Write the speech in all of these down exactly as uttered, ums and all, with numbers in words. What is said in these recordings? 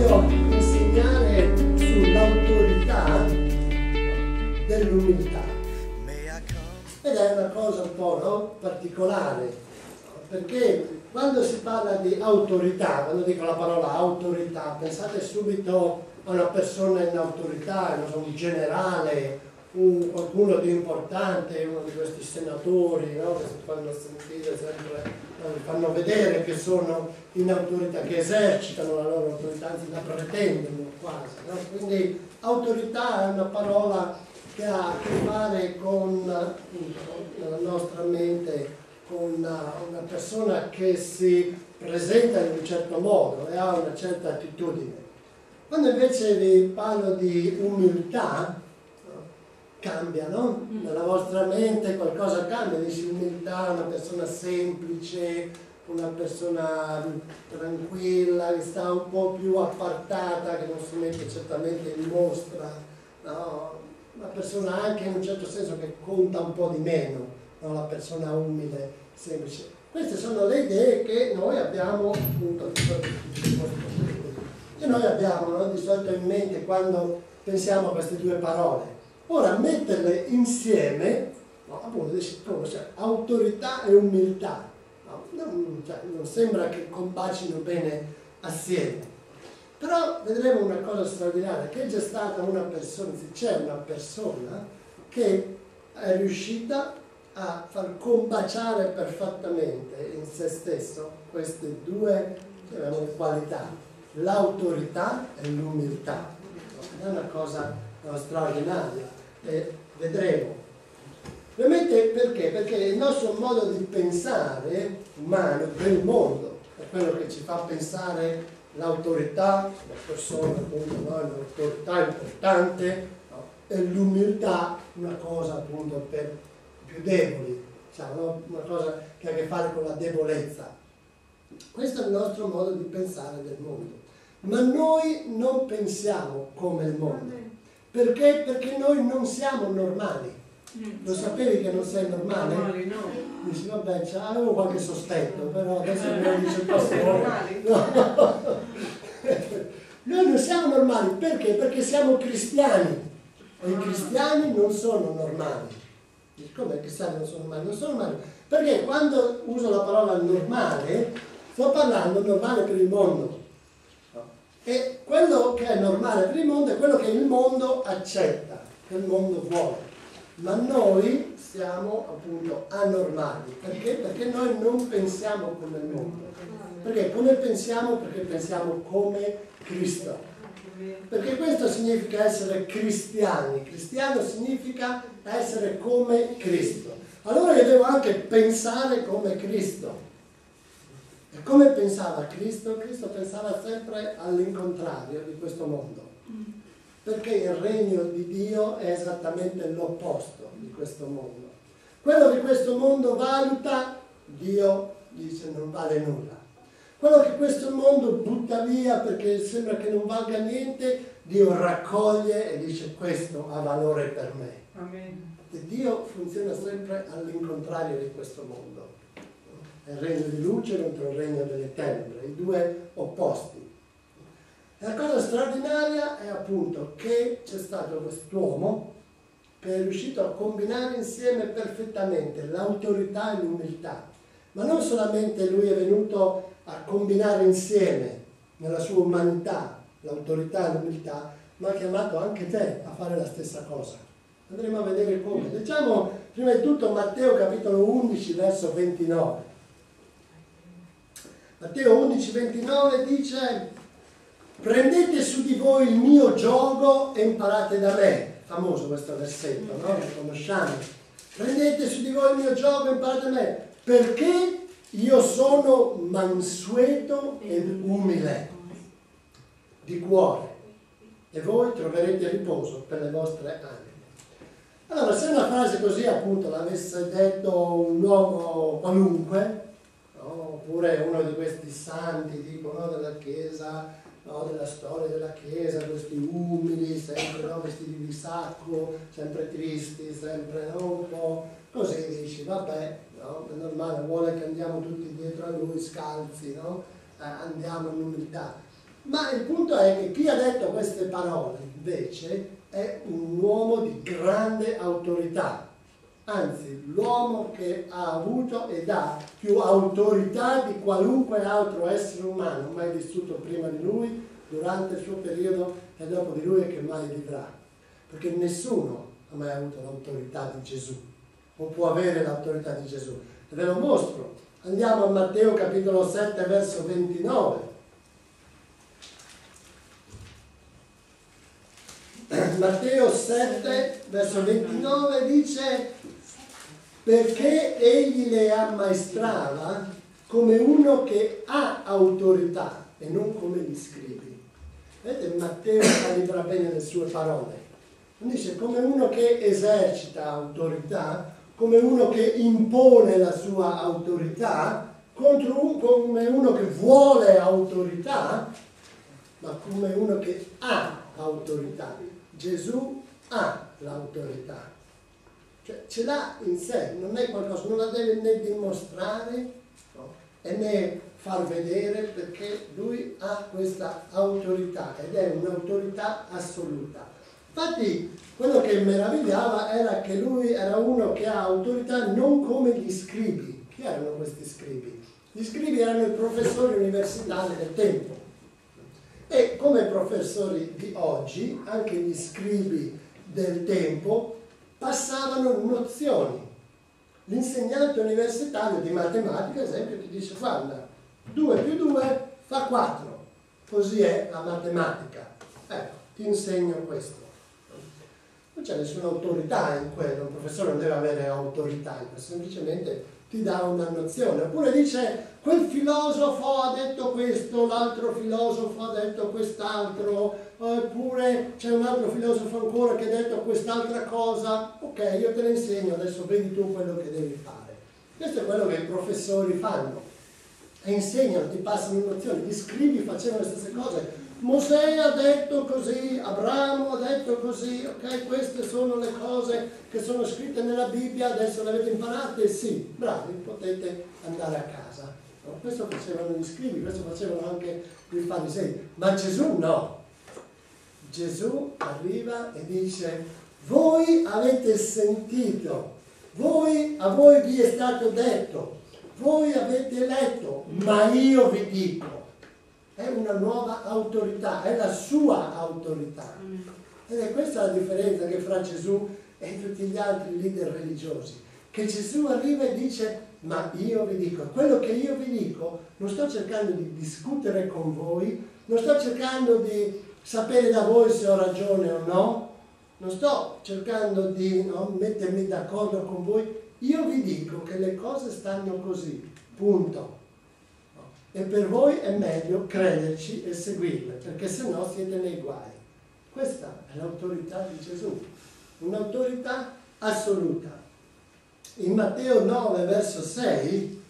voglio insegnare sull'autorità dell'umiltà. Ed è una cosa un po', no, particolare, perché quando si parla di autorità, quando dico la parola autorità, pensate subito a una persona in autorità, non so, un generale, un, qualcuno di importante, uno di questi senatori, no, che si fanno sentire sempre, no, fanno vedere che sono in autorità, che esercitano la loro autorità, anzi la pretendono quasi, no? Quindi autorità è una parola che ha a che fare con, nella nostra mente, con una, una persona che si presenta in un certo modo e ha una certa attitudine. Quando invece vi parlo di umiltà, cambia, no? Nella vostra mente qualcosa cambia, dici umiltà, una persona semplice, una persona tranquilla, che sta un po' più appartata, che non si mette certamente in mostra, no? Una persona anche in un certo senso che conta un po' di meno, no? La persona umile, semplice. Queste sono le idee che noi abbiamo appunto che noi abbiamo, no? Di solito in mente quando pensiamo a queste due parole. Ora, metterle insieme, no, appunto, dice, cioè, autorità e umiltà, no? non, cioè, non sembra che compacino bene assieme. Però vedremo una cosa straordinaria, che c'è stata una persona, c'è una persona che è riuscita a far combaciare perfettamente in se stesso queste due diciamo, qualità, l'autorità e l'umiltà. È una cosa no, straordinaria. E vedremo. Ovviamente perché? Perché il nostro modo di pensare umano del mondo è quello che ci fa pensare l'autorità, la persona appunto, no? L'autorità importante, no? E l'umiltà una cosa appunto per più deboli, diciamo, no? Una cosa che ha a che fare con la debolezza. Questo è il nostro modo di pensare del mondo. Ma noi non pensiamo come il mondo. Perché? Perché noi non siamo normali. Lo sapevi che non sei normale? Normali, no. Dici, vabbè, avevo qualche sospetto, però adesso me lo dice il pastore. No. Noi non siamo normali, perché? Perché siamo cristiani. E i cristiani non sono normali. Come i cristiani non sono normali? Non sono normali. Perché quando uso la parola normale, sto parlando normale per il mondo. E quello che è normale per il mondo è quello che il mondo accetta, che il mondo vuole. Ma noi siamo appunto anormali. Perché? Perché noi non pensiamo come il mondo. Perché? Come pensiamo? Perché pensiamo come Cristo. Perché questo significa essere cristiani. Cristiano significa essere come Cristo. Allora io devo anche pensare come Cristo. E come pensava Cristo? Cristo pensava sempre all'incontrario di questo mondo. Perché il regno di Dio è esattamente l'opposto di questo mondo. Quello che questo mondo valuta, Dio dice non vale nulla. Quello che questo mondo butta via perché sembra che non valga niente, Dio raccoglie e dice questo ha valore per me. Amen. E Dio funziona sempre all'incontrario di questo mondo. È il regno di luce contro il regno delle tenebre, i due opposti. E la cosa straordinaria è appunto che c'è stato quest'uomo che è riuscito a combinare insieme perfettamente l'autorità e l'umiltà. Ma non solamente lui è venuto a combinare insieme nella sua umanità l'autorità e l'umiltà, ma ha chiamato anche te a fare la stessa cosa. Andremo a vedere come. Leggiamo prima di tutto Matteo capitolo undici verso ventinove. Matteo undici ventinove dice: prendete su di voi il mio giogo e imparate da me. Famoso questo versetto, no? Lo conosciamo. Prendete su di voi il mio giogo e imparate da me, perché io sono mansueto ed umile di cuore, e voi troverete riposo per le vostre anime. Allora, se una frase così appunto l'avesse detto un uomo qualunque, no? Oppure uno di questi santi, tipo, no? Della Chiesa, no? Della storia della Chiesa, questi umili, sempre no? Vestiti di sacco, sempre tristi, sempre no? Un po' così, dici, vabbè, no? È normale, vuole che andiamo tutti dietro a lui, scalzi, no? Eh, andiamo in umiltà. Ma il punto è che chi ha detto queste parole invece è un uomo di grande autorità, anzi l'uomo che ha avuto ed ha più autorità di qualunque altro essere umano mai vissuto prima di lui, durante il suo periodo e dopo di lui e che mai vivrà, perché nessuno ha mai avuto l'autorità di Gesù o può avere l'autorità di Gesù. E ve lo mostro. Andiamo a Matteo capitolo sette verso ventinove. Matteo sette verso ventinove dice: perché egli le ammaestrava come uno che ha autorità e non come gli scribi. Vedete, Matteo calibra bene le sue parole. Dice come uno che esercita autorità, come uno che impone la sua autorità, contro un, come uno che vuole autorità, ma come uno che ha autorità. Gesù ha l'autorità, cioè ce l'ha in sé, non è qualcosa, non la deve né dimostrare, no? E né far vedere, perché lui ha questa autorità ed è un'autorità assoluta. Infatti quello che meravigliava era che lui era uno che ha autorità non come gli scribi. Chi erano questi scribi? Gli scribi erano i professori universitari del tempo. E come professori di oggi, anche gli scribi del tempo passavano nozioni. L'insegnante universitario di matematica, ad esempio, ti dice: guarda, due più due fa quattro, così è la matematica. Ecco, ti insegno questo. Non c'è nessuna autorità in quello, un professore non deve avere autorità in questo, semplicemente ti dà una nozione. Oppure dice: quel filosofo ha detto questo, l'altro filosofo ha detto quest'altro, oppure c'è un altro filosofo ancora che ha detto quest'altra cosa. Ok, io te ne insegno, adesso vedi tu quello che devi fare. Questo è quello che i professori fanno, e insegnano, ti passano nozioni. Gli scribi facevano le stesse cose. Mosè ha detto così, Abramo ha detto così, ok, queste sono le cose che sono scritte nella Bibbia, adesso le avete imparate? Sì, bravi, potete andare a casa. No? Questo facevano gli scribi, questo facevano anche i farisei, ma Gesù no. Gesù arriva e dice: voi avete sentito, voi, a voi vi è stato detto, voi avete letto, ma io vi dico. È una nuova autorità, è la sua autorità. Ed è questa la differenza che fra Gesù e tutti gli altri leader religiosi. Che Gesù arriva e dice: ma io vi dico, quello che io vi dico, non sto cercando di discutere con voi, non sto cercando di sapere da voi se ho ragione o no, non sto cercando di no, mettermi d'accordo con voi, io vi dico che le cose stanno così, punto. E per voi è meglio crederci e seguirle, perché se no siete nei guai. Questa è l'autorità di Gesù, un'autorità assoluta. In Matteo nove verso sei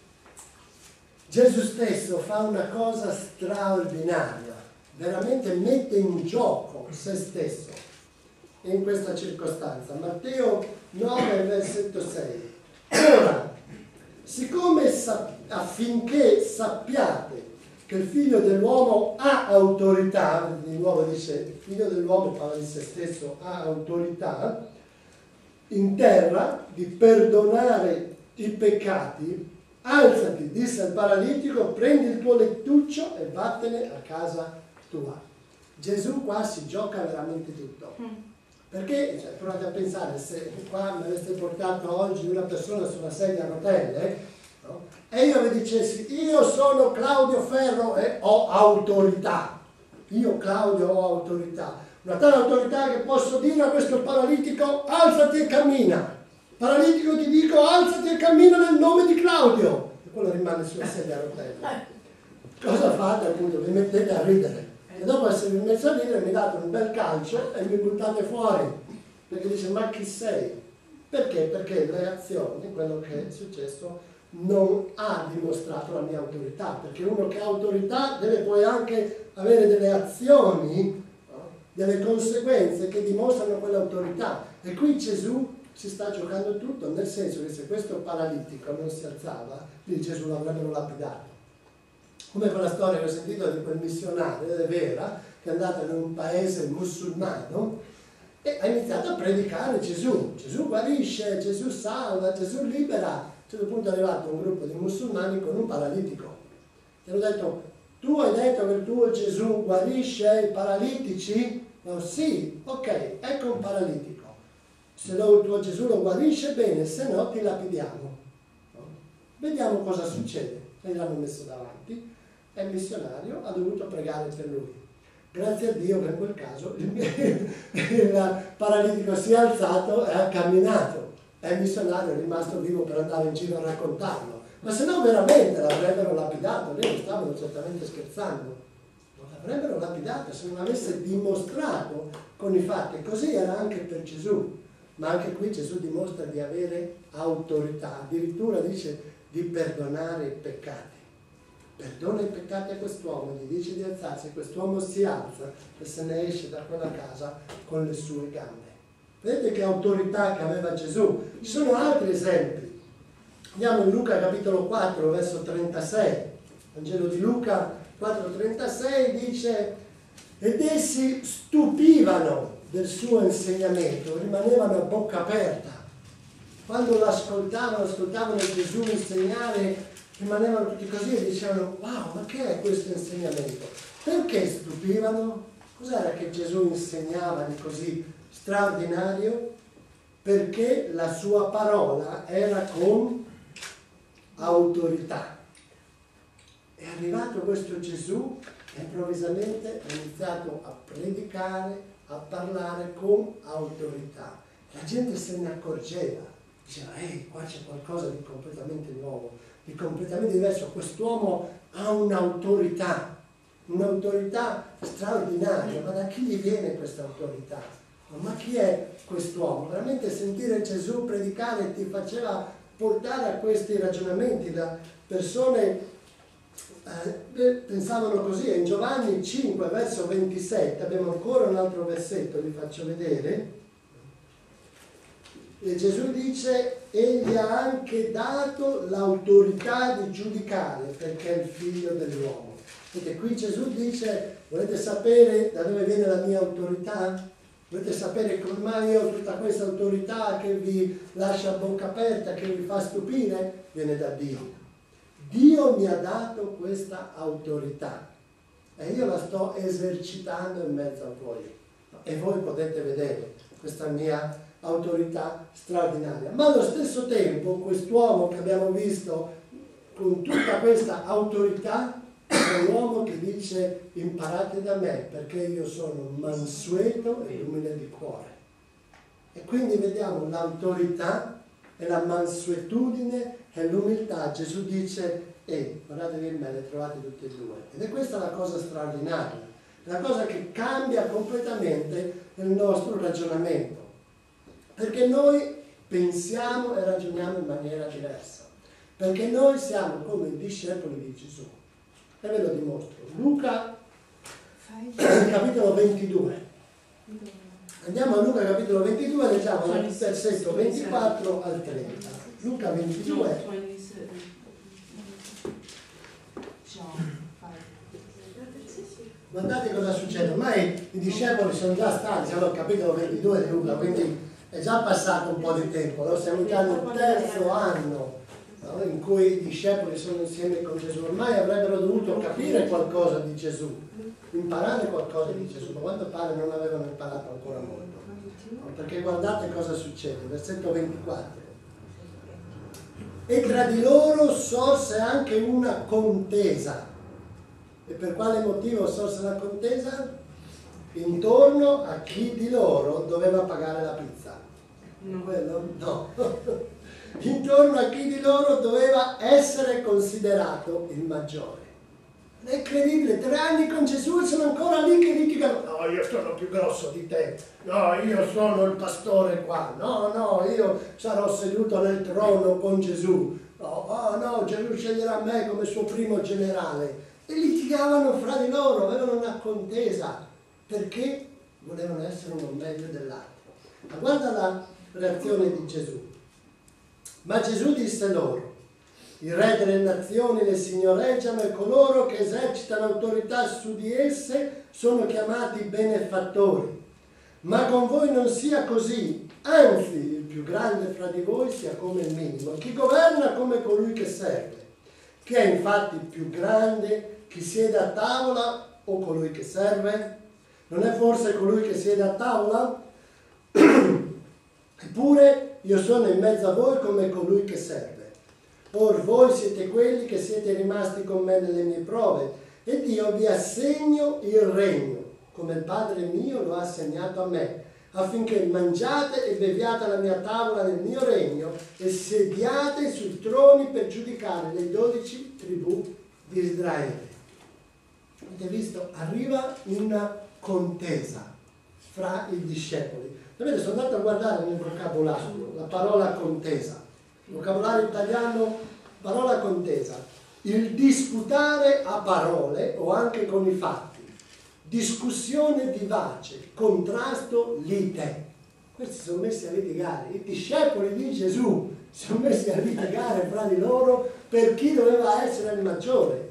Gesù stesso fa una cosa straordinaria, veramente mette in gioco se stesso in questa circostanza. Matteo nove versetto sei. Ora, siccome sa- affinché sappiate che il figlio dell'uomo ha autorità, di nuovo dice il figlio dell'uomo parla di se stesso, ha autorità in terra di perdonare i peccati, alzati, disse al paralitico, prendi il tuo lettuccio e vattene a casa tua. Gesù qua si gioca veramente tutto. Perché, cioè, provate a pensare, se qua mi aveste portato oggi una persona sulla sedia a rotelle, no? E io vi dicessi: io sono Claudio Ferro e ho autorità. Io Claudio ho autorità. Una tale autorità che posso dire a questo paralitico: alzati e cammina. Paralitico, ti dico: alzati e cammina nel nome di Claudio. E quello rimane sulla sedia a rotelle. Cosa fate? Appunto, vi mettete a ridere. E dopo esservi messo a ridere mi date un bel calcio e mi buttate fuori, perché dice: ma chi sei? Perché? Perché in reazione quello che è successo non ha dimostrato la mia autorità, perché uno che ha autorità deve poi anche avere delle azioni, no? Delle conseguenze che dimostrano quell'autorità. E qui Gesù si sta giocando tutto, nel senso che se questo paralitico non si alzava, lì Gesù l'avrebbero lapidato. Come quella storia che ho sentito di quel missionario, è vera, che è andato in un paese musulmano e ha iniziato a predicare Gesù. Gesù guarisce, Gesù salva, Gesù libera. A un certo punto è arrivato un gruppo di musulmani con un paralitico. Gli hanno detto: tu hai detto che il tuo Gesù guarisce i paralitici? No, sì, ok, ecco un paralitico. Se lo, il tuo Gesù lo guarisce, bene, se no ti lapidiamo. No? Vediamo cosa succede. E l'hanno messo davanti e il missionario ha dovuto pregare per lui. Grazie a Dio che in quel caso il, il paralitico si è alzato e ha camminato. E il missionario è rimasto vivo per andare in giro a raccontarlo. Ma se no veramente l'avrebbero lapidato, lì non stavano certamente scherzando. Non l'avrebbero lapidato se non avesse dimostrato con i fatti. Così era anche per Gesù. Ma anche qui Gesù dimostra di avere autorità. Addirittura dice di perdonare i peccati. Perdona i peccati a quest'uomo, gli dice di alzarsi, e quest'uomo si alza e se ne esce da quella casa con le sue gambe. Vedete che autorità che aveva Gesù. Ci sono altri esempi. Andiamo in Luca capitolo quattro, verso trentasei. Vangelo di Luca quattro trentasei dice: ed essi stupivano del suo insegnamento, rimanevano a bocca aperta. Quando l'ascoltavano, ascoltavano Gesù insegnare, rimanevano tutti così e dicevano: wow, ma che è questo insegnamento? Perché stupivano? Cos'era che Gesù insegnava di così straordinario? Perché la sua parola era con autorità. È arrivato questo Gesù e improvvisamente ha iniziato a predicare, a parlare con autorità. La gente se ne accorgeva, diceva: ehi, qua c'è qualcosa di completamente nuovo, di completamente diverso. Quest'uomo ha un'autorità, un'autorità straordinaria. Ma da chi gli viene questa autorità? Ma chi è quest'uomo? Veramente sentire Gesù predicare ti faceva portare a questi ragionamenti. Da persone eh, pensavano così. In Giovanni cinque, verso ventisette, abbiamo ancora un altro versetto, vi faccio vedere. E Gesù dice: egli ha anche dato l'autorità di giudicare, perché è il figlio dell'uomo. Vedete, qui Gesù dice: volete sapere da dove viene la mia autorità? Volete sapere come mai io ho tutta questa autorità che vi lascia a bocca aperta, che vi fa stupire? Viene da Dio. Dio mi ha dato questa autorità e io la sto esercitando in mezzo a voi. E voi potete vedere questa mia autorità straordinaria. Ma allo stesso tempo quest'uomo che abbiamo visto con tutta questa autorità è un uomo che dice: imparate da me perché io sono mansueto e umile di cuore. E quindi vediamo l'autorità e la mansuetudine e l'umiltà. Gesù dice: ehi, guardatevi in me, le trovate tutte e due. Ed è questa la cosa straordinaria, la cosa che cambia completamente il nostro ragionamento, perché noi pensiamo e ragioniamo in maniera diversa, perché noi siamo come i discepoli di Gesù. E ve lo dimostro. Luca, capitolo ventidue. Andiamo a Luca, capitolo ventidue, leggiamo dal versetto ventiquattro al trenta. Luca ventidue. Guardate cosa succede. Ormai i discepoli sono già stati, siamo al capitolo ventidue di Luca, quindi è già passato un po' di tempo. No? Siamo già nel terzo anno, no? In cui i discepoli sono insieme con Gesù. Ormai avrebbero dovuto capire qualcosa di Gesù, imparare qualcosa di Gesù, ma a quanto pare non avevano imparato ancora molto. No? Perché guardate cosa succede, versetto ventiquattro. E tra di loro sorse anche una contesa. E per quale motivo sorse la contesa? Intorno a chi di loro doveva pagare la pizza. No. Quello? No. Intorno a chi di loro doveva essere considerato il maggiore. È incredibile, tre anni con Gesù e sono ancora lì che litigano. No, io sono più grosso di te. No, io sono il pastore qua. No, no, io sarò seduto nel trono con Gesù. No, oh, no, Gesù sceglierà me come suo primo generale. E litigavano fra di loro, avevano una contesa, perché volevano essere uno meglio dell'altro. Ma guarda la reazione di Gesù. Ma Gesù disse loro: i re delle nazioni le signoreggiano e coloro che esercitano autorità su di esse sono chiamati benefattori. Ma con voi non sia così, anzi il più grande fra di voi sia come il minimo, chi governa come colui che serve. Chi è infatti più grande, chi siede a tavola o colui che serve? Non è forse colui che siede a tavola? Eppure io sono in mezzo a voi come colui che serve. Or voi siete quelli che siete rimasti con me nelle mie prove, ed io vi assegno il regno, come il Padre mio lo ha assegnato a me, affinché mangiate e beviate alla mia tavola nel mio regno e sediate sui troni per giudicare le dodici tribù di Israele. Avete visto? Arriva una contesa fra i discepoli. Vedete, sono andato a guardare nel vocabolario la parola contesa. Il vocabolario italiano, parola contesa. Il disputare a parole o anche con i fatti. Discussione vivace, contrasto, lite. Questi si sono messi a litigare. I discepoli di Gesù si sono messi a litigare fra di loro per chi doveva essere il maggiore.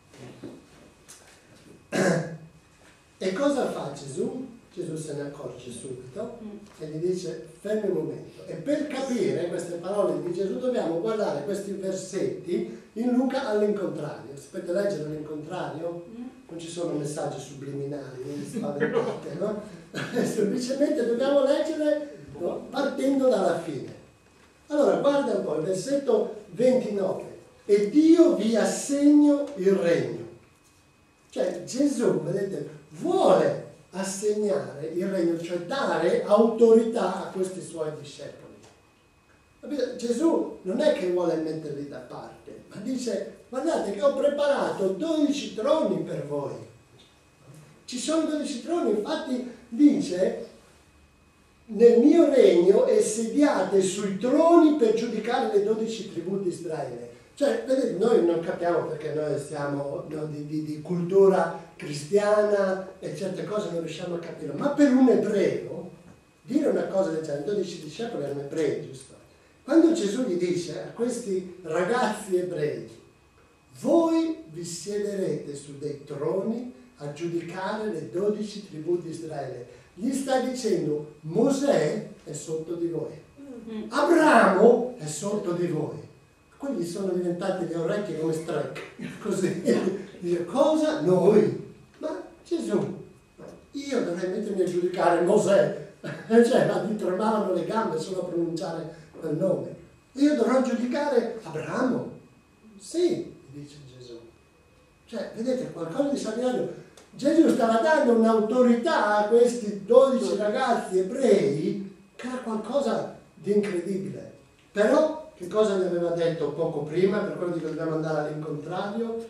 E cosa fa Gesù? Gesù se ne accorge subito e gli dice: fermi un momento. E per capire queste parole di Gesù dobbiamo guardare questi versetti in Luca all'incontrario. Sapete leggere all'incontrario? Non ci sono messaggi subliminali, non spaventate, no? Semplicemente dobbiamo leggere, no? Partendo dalla fine. Allora, guarda un po' il versetto ventinove. Ed io vi assegno il regno. Cioè Gesù, vedete, vuole assegnare il regno, cioè dare autorità a questi suoi discepoli. Capite? Gesù non è che vuole metterli da parte, ma dice: guardate che ho preparato dodici troni per voi. Ci sono dodici troni, infatti dice: nel mio regno e sediate sui troni per giudicare le dodici tribù di Israele. Cioè, vedete, noi non capiamo perché noi siamo, no, di, di, di cultura cristiana e certe cose non riusciamo a capire, ma per un ebreo dire una cosa del genere, dodici discepoli erano ebrei, giusto? Quando Gesù gli dice a questi ragazzi ebrei: voi vi siederete su dei troni a giudicare le dodici tribù di Israele, gli sta dicendo: Mosè è sotto di voi, Abramo è sotto di voi. Quelli sono diventati le orecchie come strec, così. Dice: cosa? Noi? Ma Gesù, io dovrei mettermi a giudicare Mosè, cioè, ma gli tremavano le gambe solo a pronunciare quel nome. Io dovrò giudicare Abramo? Sì, dice Gesù. Cioè, vedete, qualcosa di straordinario. Gesù stava dando un'autorità a questi dodici ragazzi ebrei che era qualcosa di incredibile. Però che cosa gli aveva detto poco prima, per quello che dobbiamo andare all'incontrario?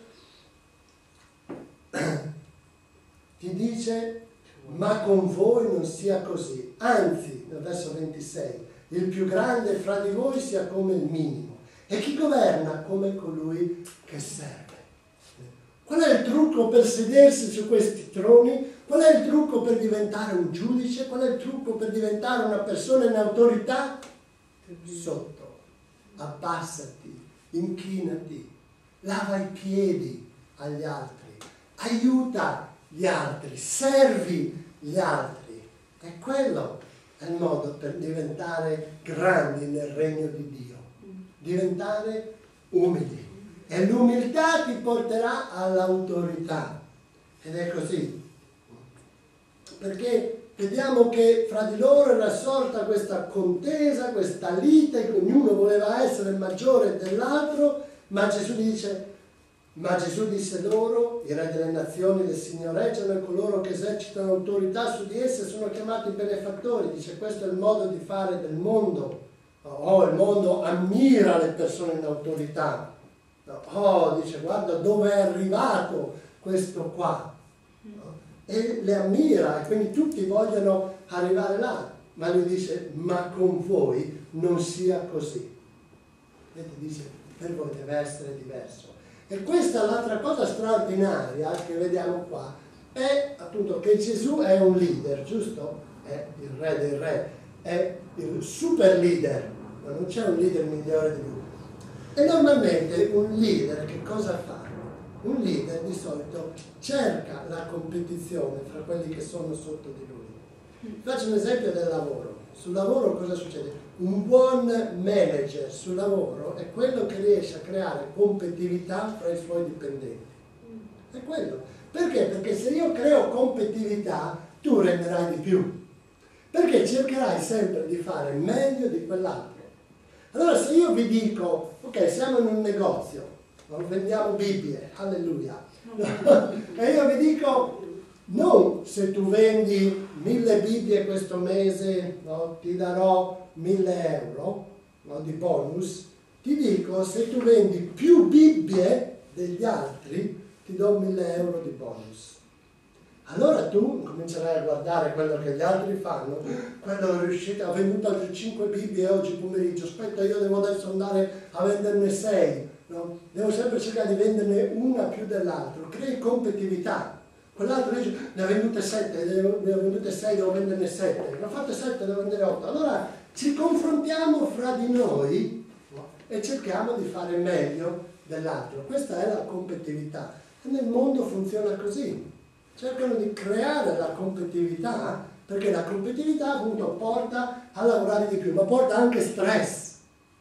Ti dice: ma con voi non sia così, anzi, nel verso ventisei, il più grande fra di voi sia come il minimo, e chi governa come colui che serve. Qual è il trucco per sedersi su questi troni? Qual è il trucco per diventare un giudice? Qual è il trucco per diventare una persona in autorità? Sotto. Abbassati, inchinati, lava i piedi agli altri, aiuta gli altri, servi gli altri. E quello è il modo per diventare grandi nel regno di Dio, diventare umili. E l'umiltà ti porterà all'autorità. Ed è così. Perché vediamo che fra di loro era sorta questa contesa, questa lite, ognuno voleva essere il maggiore dell'altro, ma Gesù dice, ma Gesù disse loro: i re delle nazioni le signoreggiano e coloro che esercitano autorità su di esse sono chiamati benefattori. Dice: questo è il modo di fare del mondo. Oh, il mondo ammira le persone in autorità. Oh, dice: guarda dove è arrivato questo qua. E le ammira, e quindi tutti vogliono arrivare là, ma lui dice: ma con voi non sia così. Vedete, dice, per voi deve essere diverso. E questa è l'altra cosa straordinaria che vediamo qua, è appunto che Gesù è un leader, giusto? È il re dei re, è il super leader, ma non c'è un leader migliore di lui. E normalmente un leader che cosa fa? Un leader di solito cerca la competizione fra quelli che sono sotto di lui. Faccio un esempio del lavoro. Sul lavoro cosa succede? Un buon manager sul lavoro è quello che riesce a creare competitività fra i suoi dipendenti. È quello. Perché? Perché se io creo competitività, tu renderai di più. Perché cercherai sempre di fare meglio di quell'altro. Allora se io vi dico, ok, siamo in un negozio, no? Vendiamo Bibbie, alleluia, e io vi dico, non se tu vendi mille Bibbie questo mese, no? Ti darò mille euro, no? Di bonus, ti dico se tu vendi più Bibbie degli altri, ti do mille euro di bonus. Allora tu comincerai a guardare quello che gli altri fanno, quello è riuscito, ha venduto altre cinque Bibbie oggi pomeriggio, aspetta io devo adesso andare a venderne sei, no? Devo sempre cercare di venderne una più dell'altro, crei competitività. Quell'altro dice ne ha vendute sette, ne ha vendute sei, devo venderne sette, ne ho fatte sette, devo vendere otto. Allora ci confrontiamo fra di noi, no? E cerchiamo di fare meglio dell'altro. Questa è la competitività. E nel mondo funziona così. Cercano di creare la competitività, perché la competitività appunto porta a lavorare di più, ma porta anche stress.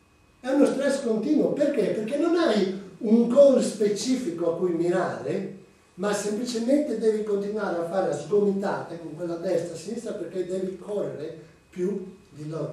È uno stress continuo. Perché? Perché non hai un goal specifico a cui mirare, ma semplicemente devi continuare a fare a sgomitate con quella destra e sinistra perché devi correre più di loro.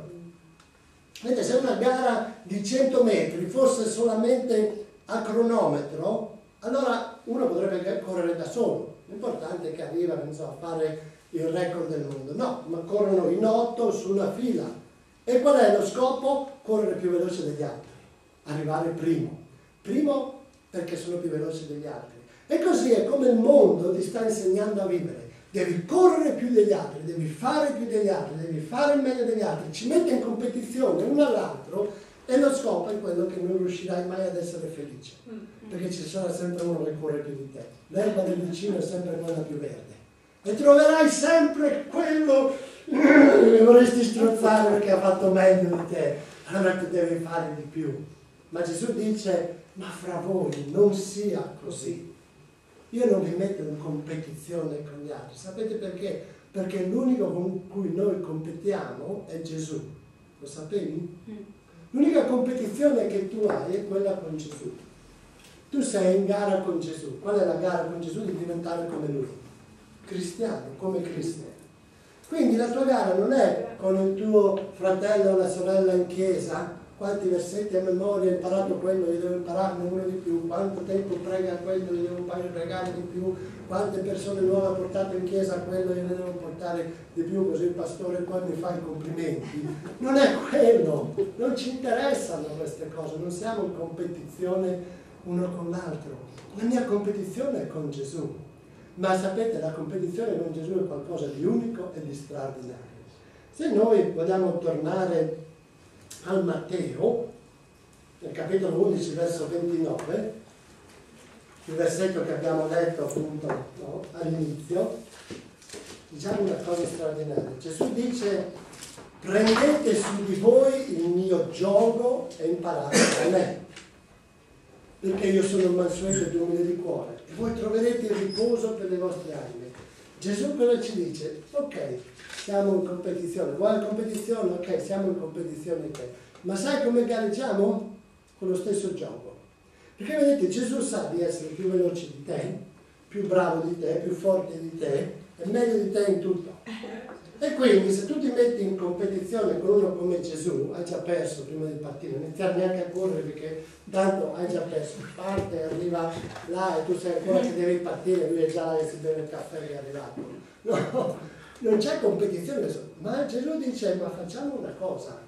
Vedete, se una gara di cento metri fosse solamente a cronometro, allora uno potrebbe correre da solo. L'importante è che arriva, non so, a fare il record del mondo. No, ma corrono in otto su una fila. E qual è lo scopo? Correre più veloce degli altri. Arrivare primo. Primo perché sono più veloci degli altri. E così è come il mondo ti sta insegnando a vivere. Devi correre più degli altri, devi fare più degli altri, devi fare meglio degli altri. Ci mette in competizione uno all'altro e lo scopo è quello che non riuscirai mai ad essere felice. Perché ci sarà sempre uno che corre più di te. L'erba del vicino è sempre quella più verde. E troverai sempre quello che vorresti strozzare perché ha fatto meglio di te. Allora tu devi fare di più. Ma Gesù dice, ma fra voi non sia così. Io non vi metto in competizione con gli altri. Sapete perché? Perché l'unico con cui noi competiamo è Gesù. Lo sapevi? L'unica competizione che tu hai è quella con Gesù. Tu sei in gara con Gesù. Qual è la gara con Gesù? Di diventare come Lui. Cristiano, come Cristo. Quindi la tua gara non è con il tuo fratello o la sorella in chiesa, quanti versetti a memoria, hai imparato quello, io devo impararne uno di più, quanto tempo prega quello, io devo pregare di più, quante persone nuove ha portato in chiesa quello, io ne devo portare di più, così il pastore poi mi fa i complimenti. Non è quello, non ci interessano queste cose, non siamo in competizione uno con l'altro. La mia competizione è con Gesù. Ma sapete, la competizione con Gesù è qualcosa di unico e di straordinario. Se noi vogliamo tornare al Matteo, nel capitolo undici, verso ventinove, il versetto che abbiamo letto appunto, no, all'inizio, diciamo una cosa straordinaria. Gesù dice, prendete su di voi il mio giogo e imparate da me, perché io sono mansueto e umile di cuore, e voi troverete il riposo per le vostre anime. Gesù cosa ci dice? Ok, siamo in competizione, vuoi competizione? Ok, siamo in competizione in te. Ma sai come gareggiamo? Con lo stesso gioco. Perché vedete, Gesù sa di essere più veloce di te, più bravo di te, più forte di te, e meglio di te in tutto. E quindi se tu ti metti in competizione con uno come Gesù, hai già perso prima di partire, non iniziare neanche a correre perché tanto hai già perso, parte, arriva là e tu sei ancora che devi partire, lui è già là e si beve il caffè che è arrivato. No, non c'è competizione, ma Gesù dice, ma facciamo una cosa,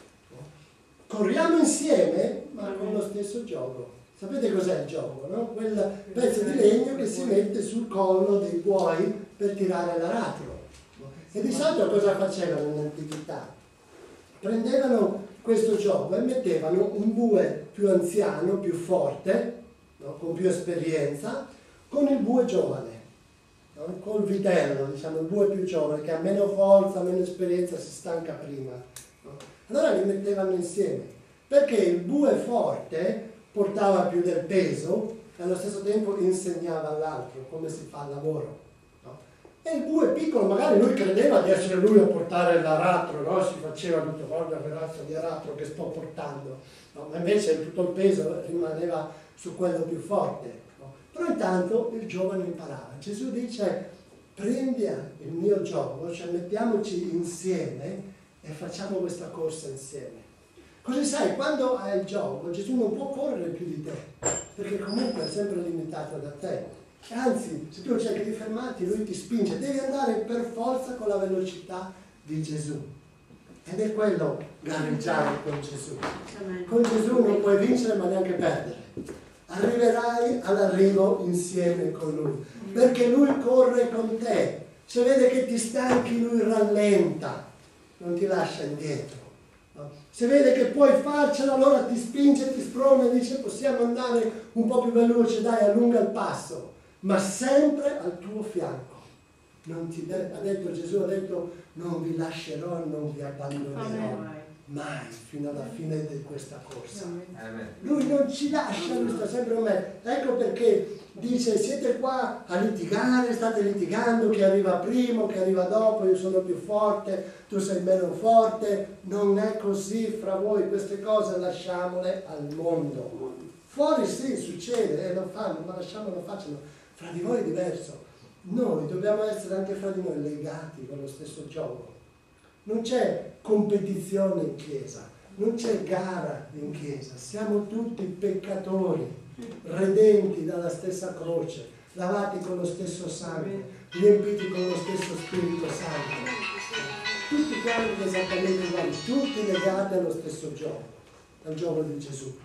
corriamo insieme ma con lo stesso gioco. Sapete cos'è il gioco, no? Quel pezzo di legno che si mette sul collo dei buoi per tirare l'aratro. E di solito cosa facevano in antichità? Prendevano questo gioco e mettevano un bue più anziano, più forte, no? Con più esperienza, con il bue giovane, no? Col vitello, diciamo, il bue più giovane, che ha meno forza, meno esperienza, si stanca prima. No? Allora li mettevano insieme. Perché il bue forte portava più del peso e allo stesso tempo insegnava all'altro come si fa il lavoro. No? E il bue piccolo, magari lui credeva di essere lui a portare l'aratro, no? Si faceva tutto, guarda quel razzo di aratro che sto portando, no? Ma invece tutto il peso rimaneva su quello più forte. No? Però intanto il giovane imparava. Gesù dice, prendi il mio gioco, cioè mettiamoci insieme e facciamo questa corsa insieme. Così sai, quando hai il gioco, Gesù non può correre più di te, perché comunque è sempre limitato da te. Anzi, se tu cerchi di fermarti, lui ti spinge, devi andare per forza con la velocità di Gesù. Ed è quello gareggiare con Gesù. Con Gesù non puoi vincere ma neanche perdere. Arriverai all'arrivo insieme con lui, perché lui corre con te. Se vede che ti stanchi, lui rallenta, non ti lascia indietro. No? Se vede che puoi farcela, allora ti spinge, ti sprona e dice possiamo andare un po' più veloce, dai, allunga il passo, ma sempre al tuo fianco. Non ti de- ha detto Gesù, ha detto non vi lascerò, non vi abbandonerò mai fino alla fine di questa corsa. Lui non ci lascia, lui sta sempre con me. Ecco perché dice siete qua a litigare, state litigando chi arriva primo, chi arriva dopo, io sono più forte, tu sei meno forte. Non è così fra voi, queste cose lasciamole al mondo. Fuori sì, succede, e lo fanno, ma lasciamolo facciano. Fra di voi è diverso. Noi dobbiamo essere anche fra di noi legati con lo stesso gioco. Non c'è competizione in chiesa, non c'è gara in chiesa, siamo tutti peccatori, redenti dalla stessa croce, lavati con lo stesso sangue, riempiti con lo stesso Spirito Santo. Tutti quanti esattamente uguali, tutti legati allo stesso gioco, al gioco di Gesù.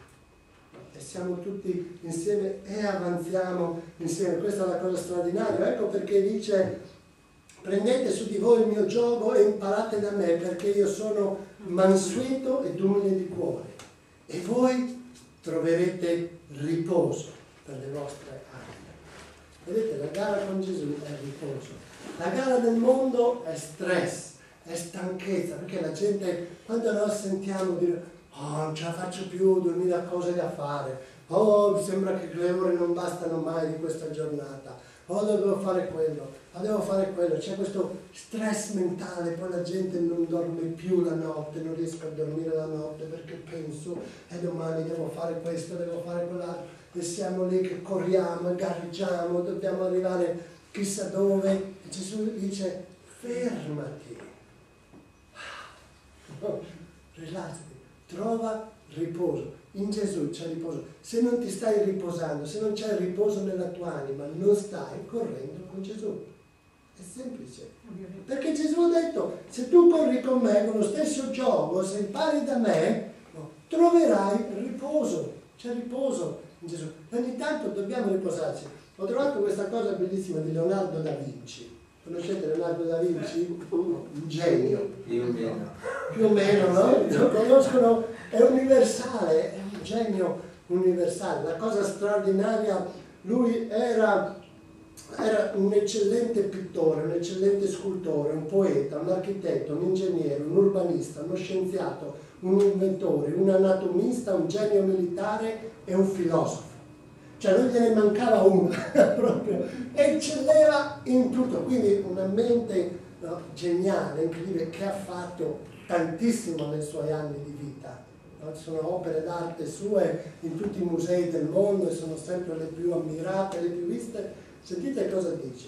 E siamo tutti insieme e avanziamo insieme. Questa è la cosa straordinaria. Ecco perché dice prendete su di voi il mio giogo e imparate da me, perché io sono mansueto ed umile di cuore, e voi troverete riposo per le vostre anime. Vedete, la gara con Gesù è riposo. La gara del mondo è stress, è stanchezza, perché la gente, quando noi sentiamo dire oh, non ce la faccio più, duemila cose da fare, oh, mi sembra che le ore non bastano mai di questa giornata, oh, devo fare quello, oh, devo fare quello, c'è questo stress mentale, poi la gente non dorme più la notte, non riesco a dormire la notte perché penso, e eh, domani devo fare questo, devo fare quell'altro, e siamo lì che corriamo, gareggiamo, dobbiamo arrivare chissà dove, e Gesù dice, fermati, no, rilassati. Trova riposo. In Gesù c'è riposo. Se non ti stai riposando, se non c'è riposo nella tua anima, non stai correndo con Gesù. È semplice. Perché Gesù ha detto, se tu corri con me, con lo stesso gioco, se impari da me, no, troverai riposo. C'è riposo in Gesù. Ogni tanto dobbiamo riposarci. Ho trovato questa cosa bellissima di Leonardo da Vinci. Conoscete Leonardo da Vinci? Un genio. Più o meno. Più o meno, no? Lo conoscono, è universale, è un genio universale. La cosa straordinaria, lui era, era un eccellente pittore, un eccellente scultore, un poeta, un architetto, un ingegnere, un urbanista, uno scienziato, un inventore, un anatomista, un genio militare e un filosofo. Cioè non gliene mancava una, proprio, eccelleva in tutto, quindi una mente no, geniale, incredibile, che ha fatto tantissimo nei suoi anni di vita. No? Ci sono opere d'arte sue in tutti i musei del mondo e sono sempre le più ammirate, le più viste. Sentite cosa dice.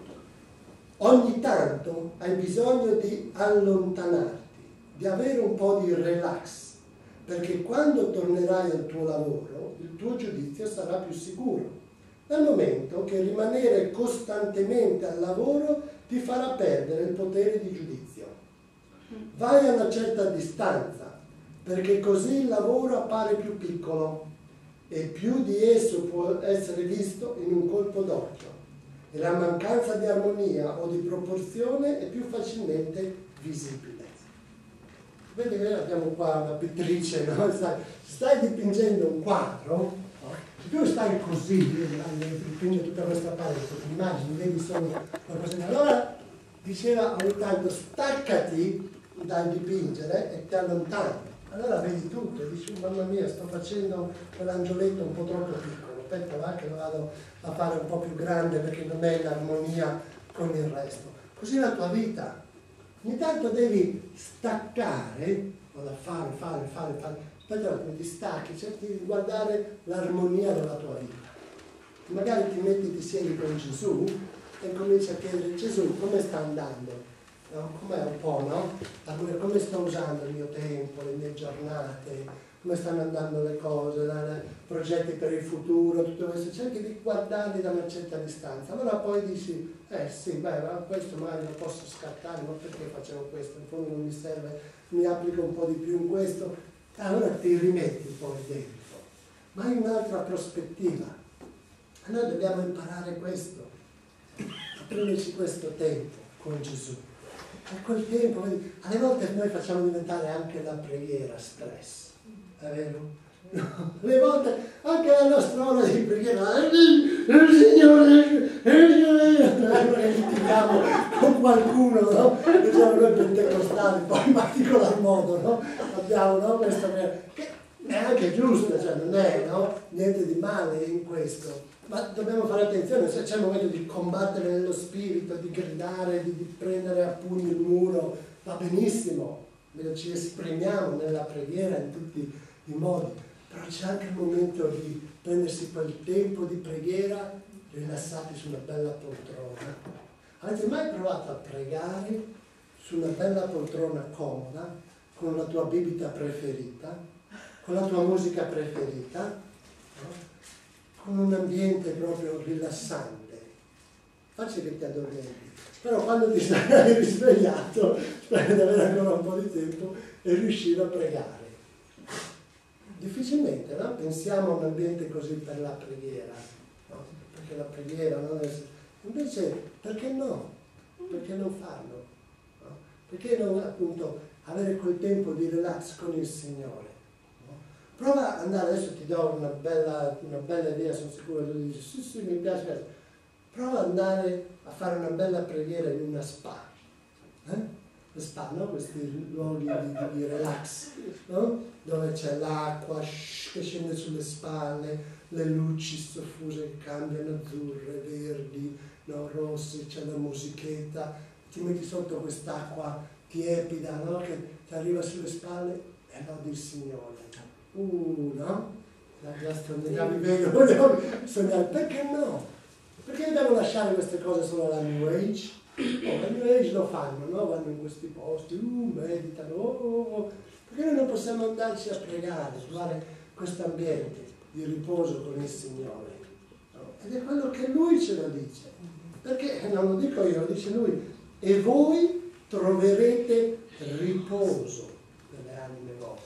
Ogni tanto hai bisogno di allontanarti, di avere un po' di relax, perché quando tornerai al tuo lavoro il tuo giudizio sarà più sicuro, dal momento che rimanere costantemente al lavoro ti farà perdere il potere di giudizio. Vai a una certa distanza, perché così il lavoro appare più piccolo e più di esso può essere visto in un colpo d'occhio, e la mancanza di armonia o di proporzione è più facilmente visibile. Vedi che abbiamo qua una pittrice, no? stai, stai dipingendo un quadro, no? Se tu stai così, dipinge tutta questa parete, ti immagini, vedi solo qualcosa. Allora diceva ogni tanto staccati dal dipingere e ti allontani. allora vedi tutto e dici, mamma mia, sto facendo quell'angioletto un po' troppo piccolo, aspetta va che lo vado a fare un po' più grande perché non è in armonia con il resto. Così la tua vita. Ogni tanto devi staccare, o da fare, fare, fare, fare, aspetta un attimo, ti stacchi, cerchi di guardare l'armonia della tua vita. Magari ti metti, ti siedi con Gesù e cominci a chiedere, Gesù, come sta andando? No? Com'è un po', no? Come sto usando il mio tempo, le mie giornate, come stanno andando le cose, i progetti per il futuro, tutto questo. Cerchi di guardarli da una certa distanza. Allora poi dici, eh sì, beh, ma questo magari lo posso scartare, ma perché facevo questo? In fondo non mi serve, mi applico un po' di più in questo. Allora ti rimetti poi dentro. Ma hai un'altra prospettiva. Noi dobbiamo imparare questo, a prenderci questo tempo con Gesù. E quel tempo, vedi, alle volte noi facciamo diventare anche la preghiera stress, è vero? No, alle volte anche la nostra ora di preghiera, il Signore, il Signore, noi litighiamo con qualcuno, no? Diciamo noi pentecostali, poi in particolar modo, no? Abbiamo, no? Questo che è anche giusto, cioè non è, no? Niente di male in questo. Ma dobbiamo fare attenzione, se c'è il momento di combattere nello spirito, di gridare, di, di prendere a pugni il muro, va benissimo, ci esprimiamo nella preghiera in tutti i modi, però c'è anche il momento di prendersi quel tempo di preghiera rilassati su una bella poltrona. Avete mai provato a pregare su una bella poltrona comoda, con la tua bibita preferita, con la tua musica preferita, no? Con un ambiente proprio rilassante, facile che ti addormenti, però quando ti sarai risvegliato speri di avere ancora un po' di tempo e riuscire a pregare. Difficilmente, no? Pensiamo a un ambiente così per la preghiera, no? Perché la preghiera non è... Invece, perché no? Perché non farlo? No? Perché non appunto avere quel tempo di relax con il Signore? Prova ad andare, adesso ti do una bella, una bella idea, sono sicuro che tu dici, sì, sì, mi piace. Prova ad andare a fare una bella preghiera in una spa. Eh? Le spa, no? Questi luoghi di, di relax, no? Dove c'è l'acqua che scende sulle spalle, le luci soffuse che cambiano azzurre, verdi, no? Rossi, c'è la musichetta, ti metti sotto quest'acqua tiepida, no? Che ti arriva sulle spalle e lodi il Signore. Uh, no? La già mi vedo, voglio sognare, perché no? Perché devo lasciare queste cose solo alla New Age? Oh, la New Age lo fanno, no? Vanno in questi posti, uh, meditano, oh, perché noi non possiamo andarci a pregare, trovare questo ambiente di riposo con il Signore? No? Ed è quello che Lui ce lo dice, perché non lo dico io, lo dice Lui, e voi troverete riposo nelle anime vostre.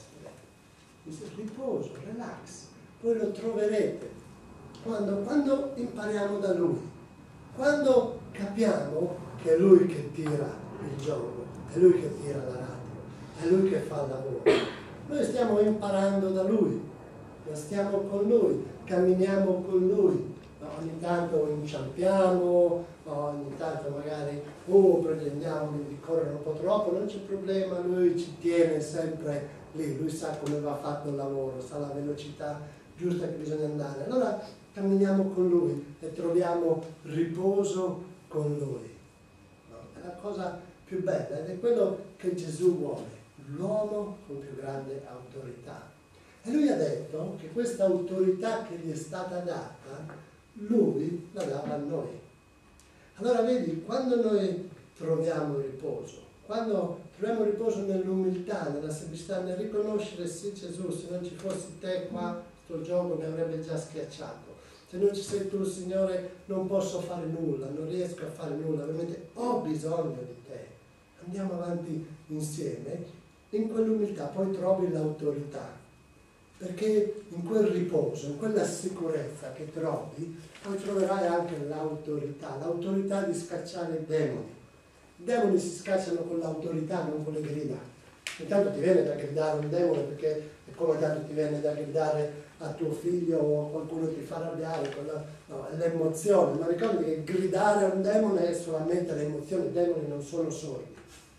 Riposo, relax, voi lo troverete quando, quando impariamo da Lui, quando capiamo che è Lui che tira il gioco, è Lui che tira la radio, è Lui che fa il lavoro. Noi stiamo imparando da Lui, stiamo con Lui, camminiamo con Lui, ogni tanto inciampiamo, ogni tanto magari oh, pretendiamo di correre un po' troppo, non c'è problema, Lui ci tiene sempre lì, Lui sa come va fatto il lavoro, sa la velocità giusta che bisogna andare. Allora camminiamo con Lui e troviamo riposo con Lui. No? È la cosa più bella ed è quello che Gesù vuole, l'uomo con più grande autorità. E Lui ha detto che questa autorità che gli è stata data, Lui la dava a noi. Allora vedi, quando noi troviamo riposo, quando troviamo riposo nell'umiltà, nella semplicità, nel riconoscere sì Gesù, se non ci fossi te qua, sto gioco mi avrebbe già schiacciato. Se non ci sei tu, Signore, non posso fare nulla, non riesco a fare nulla, veramente ho bisogno di te. Andiamo avanti insieme, in quell'umiltà poi trovi l'autorità. Perché in quel riposo, in quella sicurezza che trovi, poi troverai anche l'autorità, l'autorità di scacciare i demoni. I demoni si scacciano con l'autorità, non con le grida. Intanto ti viene da gridare un demone perché è come tanto ti viene da gridare a tuo figlio o a qualcuno che ti fa arrabbiare, quella, no, è l'emozione. Ma ricordi che gridare a un demone è solamente l'emozione, i demoni non sono sordi. No?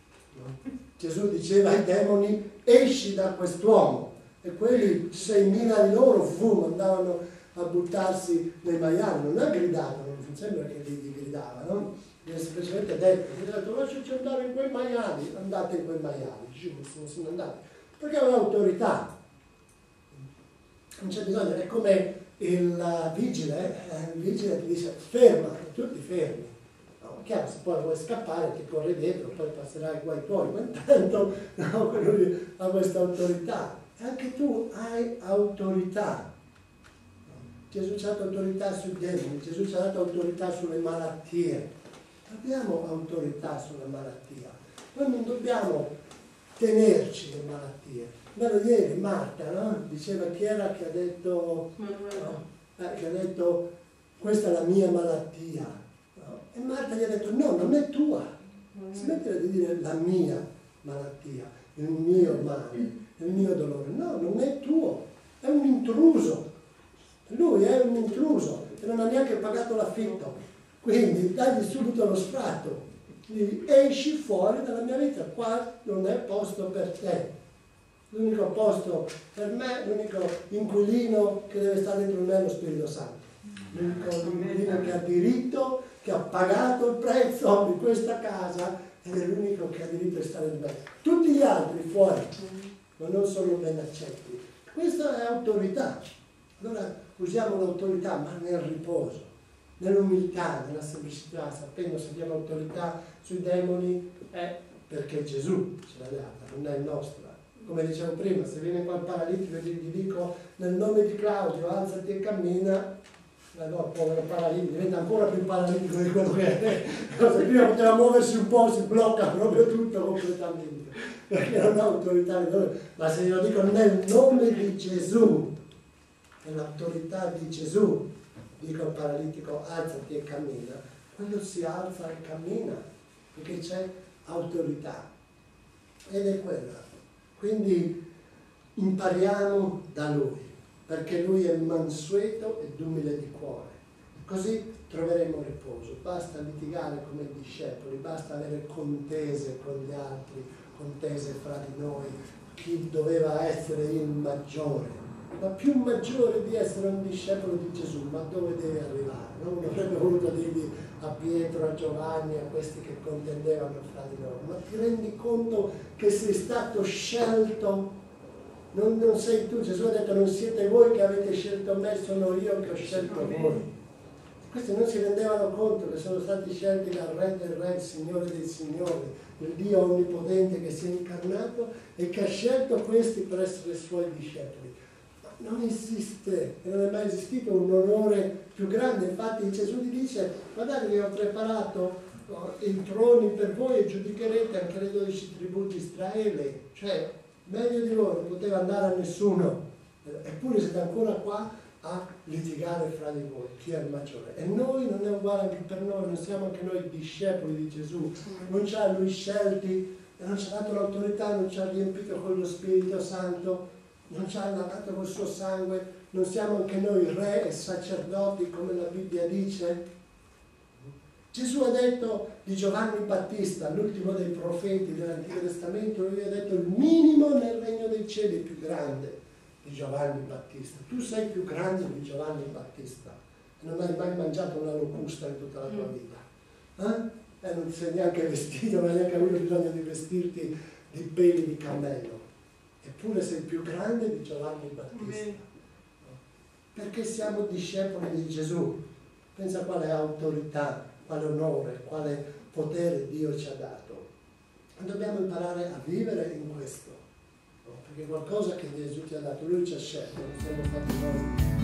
Gesù diceva ai demoni: esci da quest'uomo, e quelli seimila di loro fu, andavano a buttarsi nei maiali, non gridavano, non sembra che gli gridavano, gli ha semplicemente detto, gli ha detto lasciaci andare in quei maiali, andate in quei maiali, Gesù non sono andati, perché aveva autorità, non c'è bisogno, è come il vigile, eh, il vigile ti dice ferma, e tu ti fermi. No, chiaro, se poi vuoi scappare ti corri dietro, poi passerai i guai tuoi, ma intanto no, lui ha questa autorità. E anche tu hai autorità. Gesù ci ha dato autorità sui demoni, Gesù ci ha dato autorità sulle malattie. Abbiamo autorità sulla malattia. Noi non dobbiamo tenerci le malattie. Vero, ieri Marta, no? Diceva chi era che ha detto, no? eh, che ha detto questa è la mia malattia. No? E Marta gli ha detto no, non è tua. Smettila di dire la mia malattia, il mio male, il mio dolore. No, non è tuo, è un intruso. Lui è un intruso e non ha neanche pagato l'affitto. Quindi dagli subito lo sfratto. Quindi esci fuori dalla mia vita, qua non è posto per te. L'unico posto per me, l'unico inquilino che deve stare dentro di me è lo Spirito Santo. L'unico inquilino che ha diritto, che ha pagato il prezzo di questa casa ed è l'unico che ha diritto di stare in me. Tutti gli altri fuori, ma non sono ben accetti. Questa è autorità. Allora usiamo l'autorità, ma nel riposo, nell'umiltà, nella semplicità, sapendo se abbiamo autorità sui demoni è perché Gesù ce l'ha data, non è nostra. Come dicevo prima, se viene qua il paralitico e gli dico nel nome di Claudio alzati e cammina, allora povero paralitico diventa ancora più paralitico di quello che è. Se prima poteva muoversi un po', si blocca proprio tutto completamente, perché non ha autorità di Dio. Ma se io dico nel nome di Gesù, nell'autorità di Gesù, dico al paralitico alzati e cammina, quello si alza e cammina, perché c'è autorità. Ed è quella. Quindi impariamo da Lui, perché Lui è mansueto ed umile di cuore. Così troveremo riposo. Basta litigare come discepoli, basta avere contese con gli altri, contese fra di noi, chi doveva essere il maggiore. Ma più maggiore di essere un discepolo di Gesù, ma dove deve arrivare? Non avrebbe voluto dirgli a Pietro, a Giovanni, a questi che contendevano fra di loro, ma ti rendi conto che sei stato scelto? Non, non sei tu, Gesù ha detto non siete voi che avete scelto me, sono io che ho scelto voi. Questi non si rendevano conto che sono stati scelti dal Re del Re, il Signore dei Signori, il Dio onnipotente che si è incarnato e che ha scelto questi per essere suoi discepoli. Non esiste, non è mai esistito un onore più grande. Infatti Gesù gli dice guardate che ho preparato i troni per voi e giudicherete anche le dodici tribù di Israele, cioè meglio di loro non poteva andare a nessuno, eppure siete ancora qua a litigare fra di voi chi è il maggiore. E noi non è uguale anche per noi, non siamo anche noi discepoli di Gesù, non ci ha lui scelti, non ci ha dato l'autorità, non ci ha riempito con lo Spirito Santo, non ci ha lavato col suo sangue, non siamo anche noi re e sacerdoti come la Bibbia dice? Gesù ha detto di Giovanni Battista, l'ultimo dei profeti dell'Antico Testamento, lui ha detto il minimo nel regno dei cieli più grande di Giovanni Battista. Tu sei più grande di Giovanni Battista e non hai mai mangiato una locusta in tutta la tua vita. Eh? E non sei neanche vestito, non hai neanche avuto bisogno di vestirti di peli di cammello. Eppure sei più grande di Giovanni Battista. Perché siamo discepoli di Gesù. Pensa quale autorità, quale onore, quale potere Dio ci ha dato. E dobbiamo imparare a vivere in questo. Perché qualcosa che Gesù ci ha dato, Lui ci ha scelto, non siamo fatti noi.